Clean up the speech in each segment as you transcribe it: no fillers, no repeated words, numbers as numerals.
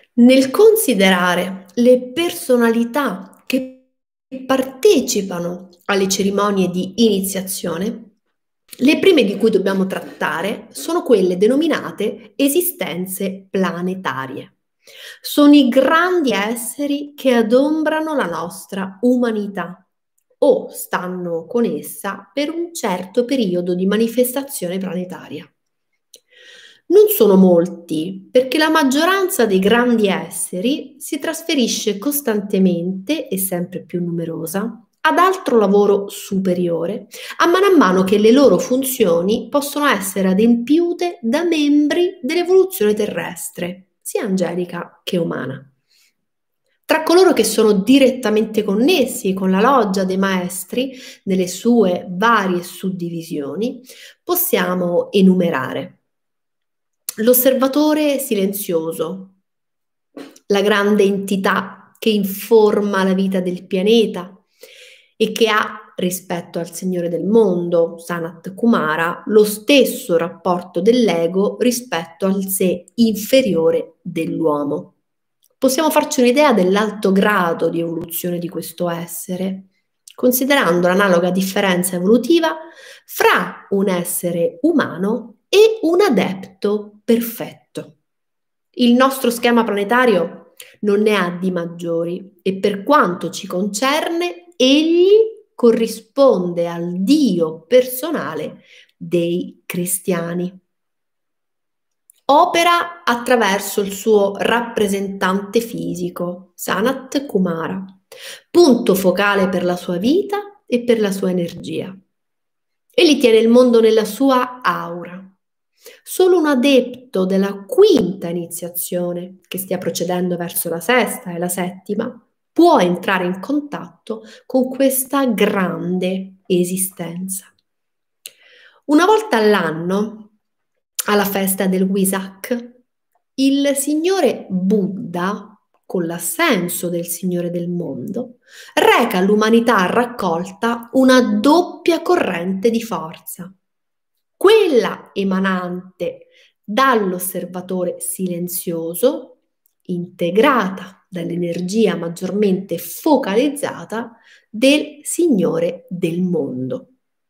Nel considerare le personalità che partecipano alle cerimonie di iniziazione, le prime di cui dobbiamo trattare sono quelle denominate esistenze planetarie. Sono i grandi esseri che adombrano la nostra umanità o stanno con essa per un certo periodo di manifestazione planetaria. Non sono molti, perché la maggioranza dei grandi esseri si trasferisce costantemente e sempre più numerosa ad altro lavoro superiore, a mano che le loro funzioni possono essere adempiute da membri dell'evoluzione terrestre, sia angelica che umana. Tra coloro che sono direttamente connessi con la loggia dei maestri, nelle sue varie suddivisioni, possiamo enumerare l'osservatore silenzioso, la grande entità che informa la vita del pianeta e che ha, rispetto al Signore del mondo, Sanat Kumara, lo stesso rapporto dell'ego rispetto al sé inferiore dell'uomo. Possiamo farci un'idea dell'alto grado di evoluzione di questo essere, considerando l'analoga differenza evolutiva fra un essere umano e un adepto perfetto. Il nostro schema planetario non ne ha di maggiori e per quanto ci concerne, egli corrisponde al Dio personale dei cristiani. Opera attraverso il suo rappresentante fisico, Sanat Kumara, punto focale per la sua vita e per la sua energia. Egli tiene il mondo nella sua aura. Solo un adepto della quinta iniziazione, che stia procedendo verso la sesta e la settima, può entrare in contatto con questa grande esistenza. Una volta all'anno, alla festa del Wesak, il signore Buddha, con l'assenso del Signore del mondo, reca all'umanità raccolta una doppia corrente di forza, quella emanante dall'osservatore silenzioso, integrata dall'energia maggiormente focalizzata del Signore del mondo.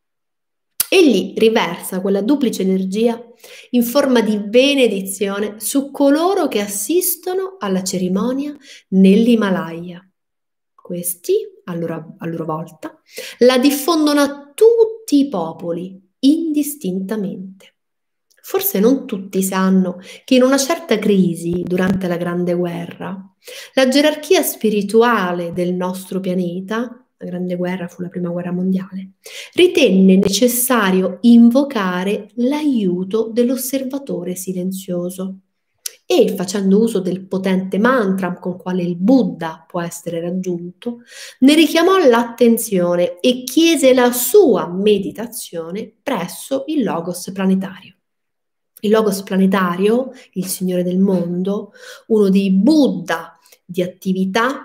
Egli riversa quella duplice energia in forma di benedizione su coloro che assistono alla cerimonia nell'Himalaya. Questi, a loro volta, la diffondono a tutti i popoli, indistintamente. Forse non tutti sanno che in una certa crisi, durante la Grande Guerra, la gerarchia spirituale del nostro pianeta, la Grande Guerra fu la Prima Guerra Mondiale, ritenne necessario invocare l'aiuto dell'osservatore silenzioso e, facendo uso del potente mantra con quale il Buddha può essere raggiunto, ne richiamò l'attenzione e chiese la sua meditazione presso il Logos planetario. Il Logos planetario, il Signore del mondo, uno dei Buddha di attività,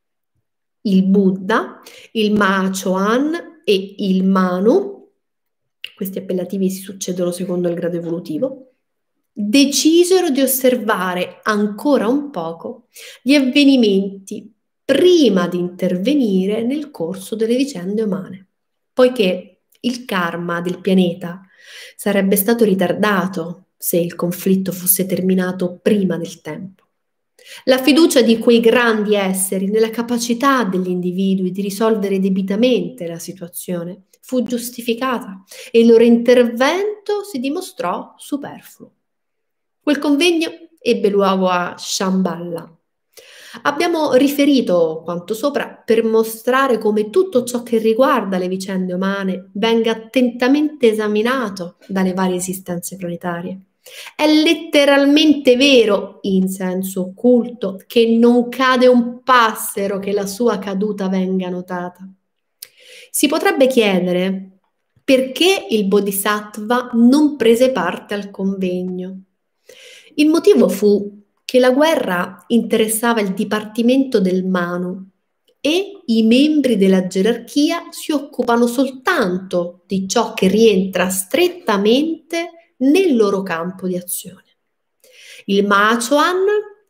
il Buddha, il Mahachohan e il Manu, questi appellativi si succedono secondo il grado evolutivo, decisero di osservare ancora un poco gli avvenimenti prima di intervenire nel corso delle vicende umane, poiché il karma del pianeta sarebbe stato ritardato se il conflitto fosse terminato prima del tempo. La fiducia di quei grandi esseri nella capacità degli individui di risolvere debitamente la situazione fu giustificata e il loro intervento si dimostrò superfluo. Quel convegno ebbe luogo a Shambhala. Abbiamo riferito quanto sopra per mostrare come tutto ciò che riguarda le vicende umane venga attentamente esaminato dalle varie esistenze planetarie. È letteralmente vero, in senso occulto, che non cade un passero che la sua caduta venga notata. Si potrebbe chiedere perché il Bodhisattva non prese parte al convegno. Il motivo fu che la guerra interessava il Dipartimento del Manu e i membri della gerarchia si occupano soltanto di ciò che rientra strettamente nel loro campo di azione. Il Mahachohan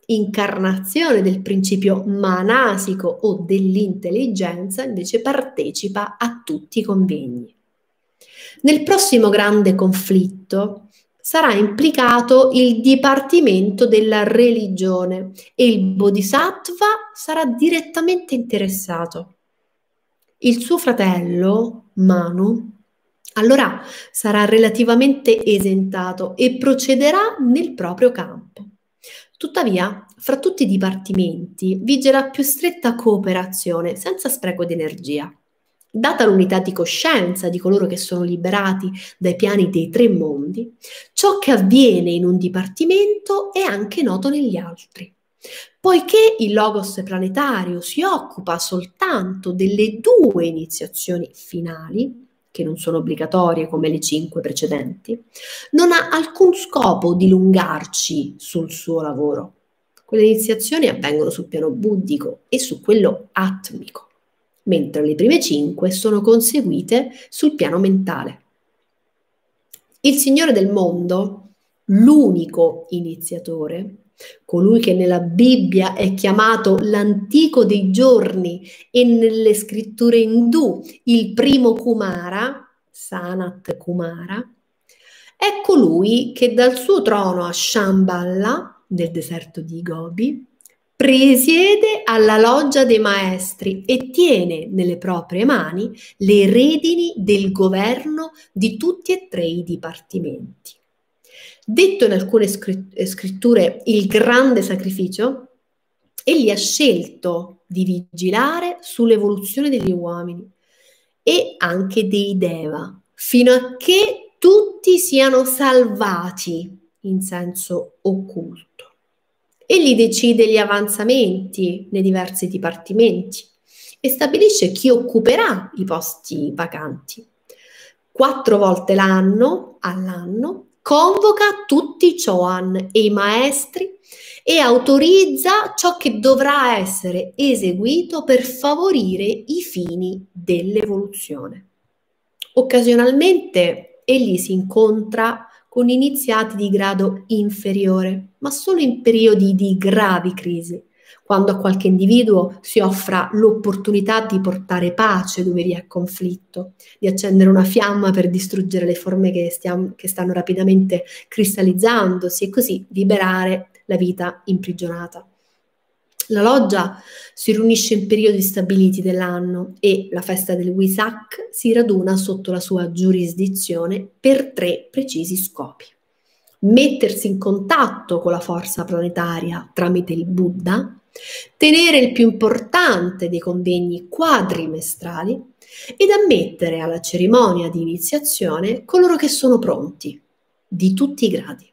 incarnazione del principio manasico o dell'intelligenza, invece partecipa a tutti i convegni. Nel prossimo grande conflitto sarà implicato il dipartimento della religione e il Bodhisattva sarà direttamente interessato. Il suo fratello, Manu, allora sarà relativamente esentato e procederà nel proprio campo. Tuttavia, fra tutti i dipartimenti vigerà più stretta cooperazione, senza spreco di energia. Data l'unità di coscienza di coloro che sono liberati dai piani dei tre mondi, ciò che avviene in un dipartimento è anche noto negli altri. Poiché il Logos planetario si occupa soltanto delle 2 iniziazioni finali, che non sono obbligatorie come le 5 precedenti, non ha alcun scopo di dilungarci sul suo lavoro. Quelle iniziazioni avvengono sul piano buddhico e su quello atmico, mentre le prime 5 sono conseguite sul piano mentale. Il Signore del mondo, l'unico iniziatore, colui che nella Bibbia è chiamato l'antico dei giorni e nelle scritture indù il primo Kumara, Sanat Kumara, è colui che dal suo trono a Shambhala, nel deserto di Gobi, presiede alla loggia dei maestri e tiene nelle proprie mani le redini del governo di tutti e 3 i dipartimenti. Detto in alcune scritture il grande sacrificio, egli ha scelto di vigilare sull'evoluzione degli uomini e anche dei Deva, fino a che tutti siano salvati in senso occulto. Egli decide gli avanzamenti nei diversi dipartimenti e stabilisce chi occuperà i posti vacanti. 4 volte all'anno, convoca tutti i Chohan e i maestri e autorizza ciò che dovrà essere eseguito per favorire i fini dell'evoluzione. Occasionalmente egli si incontra con iniziati di grado inferiore, ma solo in periodi di gravi crisi, quando a qualche individuo si offra l'opportunità di portare pace dove vi è conflitto, di accendere una fiamma per distruggere le forme che stanno rapidamente cristallizzandosi e così liberare la vita imprigionata. La loggia si riunisce in periodi stabiliti dell'anno e la festa del Wesak si raduna sotto la sua giurisdizione per 3 precisi scopi. Mettersi in contatto con la forza planetaria tramite il Buddha, tenere il più importante dei convegni quadrimestrali ed ammettere alla cerimonia di iniziazione coloro che sono pronti, di tutti i gradi.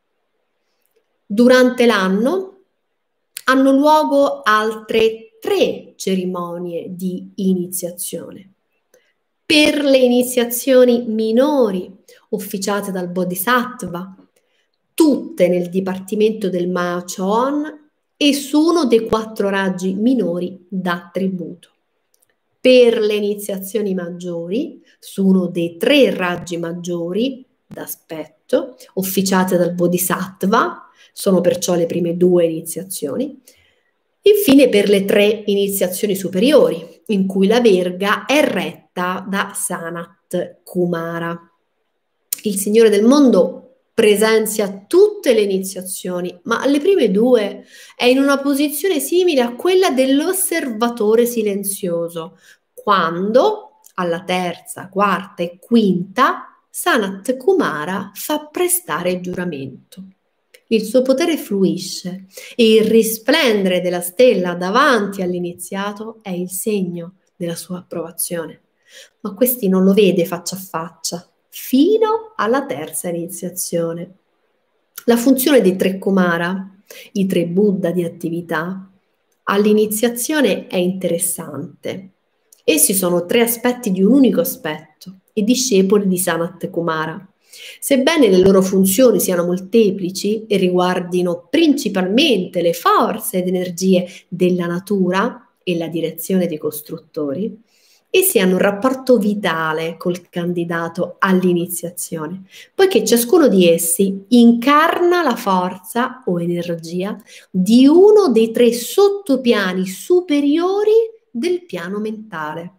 Durante l'anno hanno luogo altre 3 cerimonie di iniziazione. Per le iniziazioni minori officiate dal Bodhisattva, tutte nel dipartimento del Maya Chohan e su uno dei 4 raggi minori d'attributo. Per le iniziazioni maggiori, su uno dei 3 raggi maggiori d'aspetto officiate dal Bodhisattva, sono perciò le prime 2 iniziazioni. Infine per le 3 iniziazioni superiori, in cui la verga è retta da Sanat Kumara. Il Signore del mondo presenzia tutte le iniziazioni, ma alle prime 2 è in una posizione simile a quella dell'osservatore silenzioso, quando alla terza, quarta e quinta Sanat Kumara fa prestare giuramento. Il suo potere fluisce e il risplendere della stella davanti all'iniziato è il segno della sua approvazione. Ma questi non lo vede faccia a faccia, fino alla terza iniziazione. La funzione dei 3 Kumara, i 3 Buddha di attività, all'iniziazione è interessante. Essi sono 3 aspetti di un unico aspetto, i discepoli di Sanat Kumara. Sebbene le loro funzioni siano molteplici e riguardino principalmente le forze ed energie della natura e la direzione dei costruttori, e si hanno un rapporto vitale col candidato all'iniziazione, poiché ciascuno di essi incarna la forza o energia di uno dei 3 sottopiani superiori del piano mentale.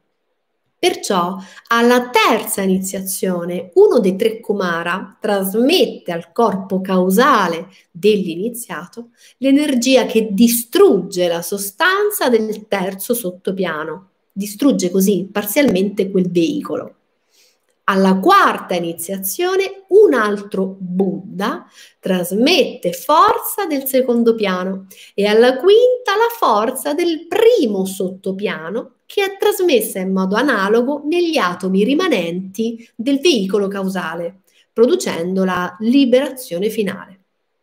Perciò alla terza iniziazione uno dei 3 Kumara trasmette al corpo causale dell'iniziato l'energia che distrugge la sostanza del terzo sottopiano, distrugge così parzialmente quel veicolo. Alla quarta iniziazione un altro Buddha trasmette forza del secondo piano e alla quinta la forza del primo sottopiano che è trasmessa in modo analogo negli atomi rimanenti del veicolo causale, producendo la liberazione finale.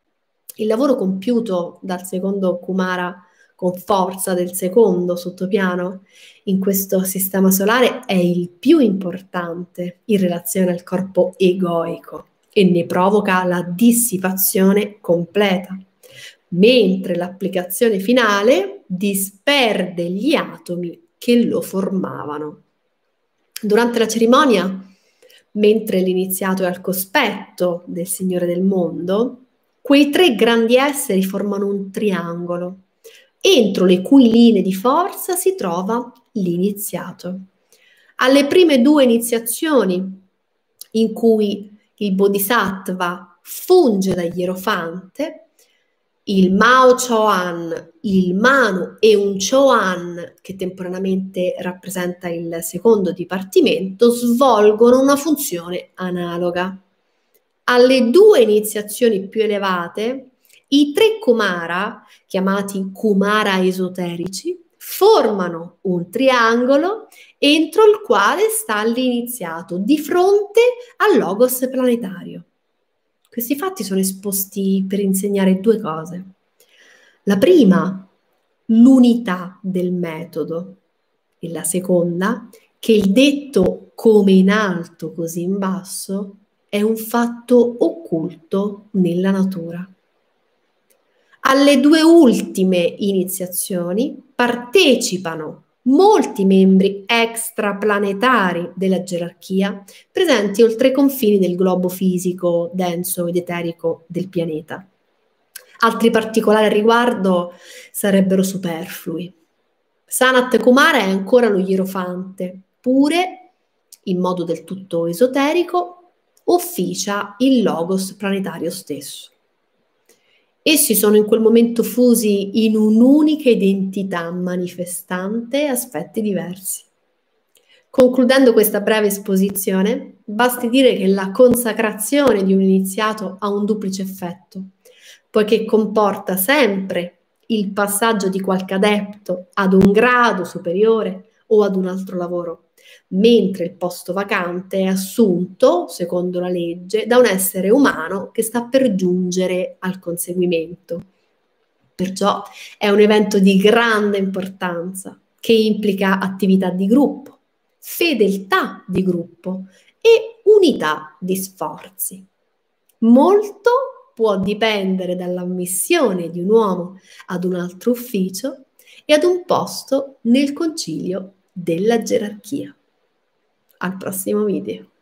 Il lavoro compiuto dal secondo Kumara con forza del secondo sottopiano in questo sistema solare è il più importante in relazione al corpo egoico e ne provoca la dissipazione completa, mentre l'applicazione finale disperde gli atomi che lo formavano. Durante la cerimonia, mentre l'iniziato è al cospetto del Signore del mondo, quei 3 grandi esseri formano un triangolo, entro le cui linee di forza si trova l'iniziato. Alle prime 2 iniziazioni, in cui il Bodhisattva funge da ierofante, il Mao Choan, il Manu e un Choan, che temporaneamente rappresenta il secondo dipartimento, svolgono una funzione analoga. Alle 2 iniziazioni più elevate, i 3 Kumara, chiamati Kumara esoterici, formano un triangolo entro il quale sta l'iniziato, di fronte al logos planetario. Questi fatti sono esposti per insegnare 2 cose. La prima, l'unità del metodo, e la seconda, che il detto come in alto così in basso è un fatto occulto nella natura. Alle 2 ultime iniziazioni partecipano molti membri extraplanetari della gerarchia presenti oltre i confini del globo fisico, denso ed eterico del pianeta. Altri particolari al riguardo sarebbero superflui. Sanat Kumara è ancora lo ierofante, pure, in modo del tutto esoterico, officia il logos planetario stesso. Essi sono in quel momento fusi in un'unica identità manifestante aspetti diversi. Concludendo questa breve esposizione, basti dire che la consacrazione di un iniziato ha un duplice effetto, poiché comporta sempre il passaggio di qualche adepto ad un grado superiore o ad un altro lavoro, mentre il posto vacante è assunto, secondo la legge, da un essere umano che sta per giungere al conseguimento. Perciò è un evento di grande importanza che implica attività di gruppo, fedeltà di gruppo e unità di sforzi. Molto può dipendere dall'ammissione di un uomo ad un altro ufficio e ad un posto nel concilio della gerarchia. Al prossimo video.